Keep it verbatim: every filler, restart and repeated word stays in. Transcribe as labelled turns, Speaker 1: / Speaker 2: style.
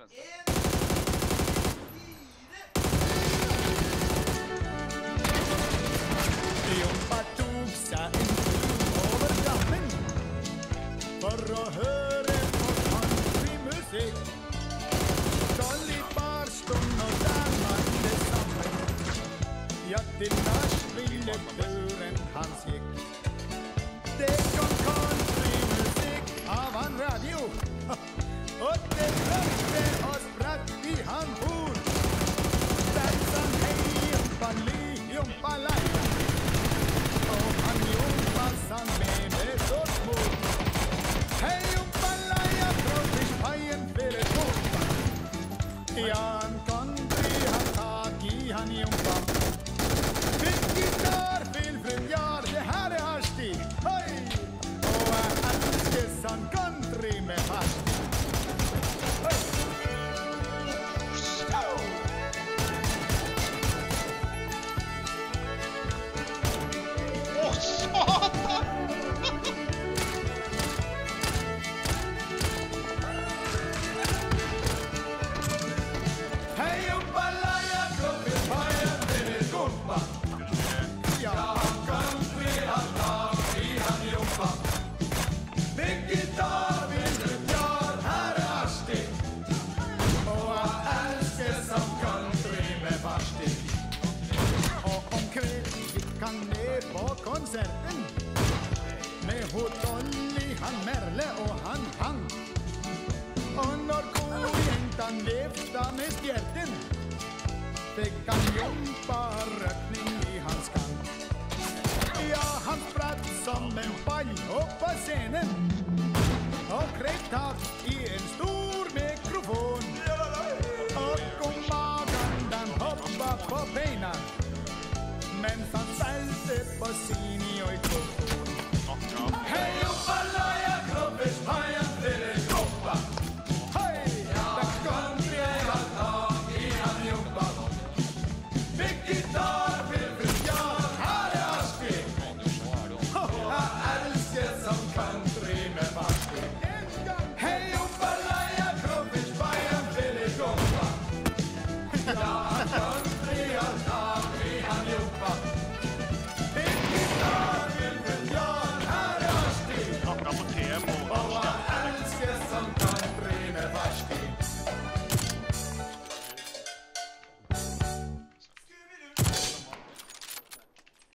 Speaker 1: vänster.
Speaker 2: Jompa tog sig en tur över dammen för att höra på countrymusik. Dolly Barston och dammade samman. Ja, till Nashville-turen hans gick. Det kom countrymusik av en radio. Och det rökte och spratt i han bor. Dansan hej, jompa li, jompa laja. Och han jompassan med det så smort. Hej, jompa laja, trollfiskpajen fyller tårta. Ja, en country han tag i han jompa. Fick gitarr, filfrun, ja, det här är Harsti. Hej! Och jag älskar sån country med Harsti.
Speaker 3: Åh, satan!
Speaker 2: Hej, jompa laja, trollfiskpajen fyller tårta. Ja, country han tag i han jompa. Fick gitarr, filfrun, ja, här är Harsti. Och jag älskar som country med Harsti. Och om kvällen gick han ner på konserten med Dolly, han Merle och han hang. Och när kojäntan vifta med spjärten fick han jompa rökning i hans kant. Ja, han spratt som en paj upp på scenen och kröp tag i en stor mikrofon. Och om magen den hoppa på benen men han svälte på sin ojkofon. Hej, jompa laja, trollfiskpajen fyller tårta. Hej, där country han tag i han jompa. Fick gitarr, filfrun, ja, här är Harsti. Jag älskar som country